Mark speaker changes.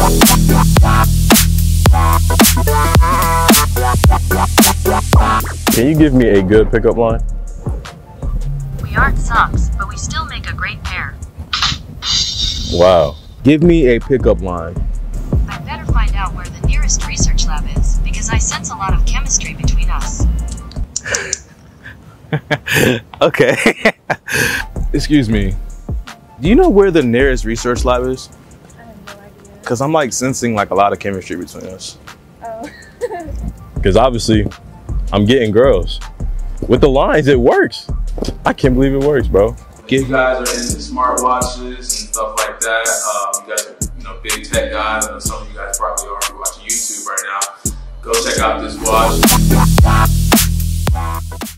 Speaker 1: Can you give me a good pickup line?
Speaker 2: We aren't socks, but we still make a great pair.
Speaker 1: Wow. Give me a pickup line.
Speaker 2: I better find out where the nearest research lab is, because I sense a lot of chemistry between us.
Speaker 1: Okay. Excuse me. Do you know where the nearest research lab is?
Speaker 3: I have no idea.
Speaker 1: Because I'm like sensing like a lot of chemistry between us.
Speaker 3: Oh.
Speaker 1: Because obviously I'm getting girls. With the lines, it works. I can't believe it works, bro.
Speaker 4: If you guys are into smartwatches and stuff like that, you guys are big tech guys. I know some of you guys probably are watching YouTube right now. Go check out this watch.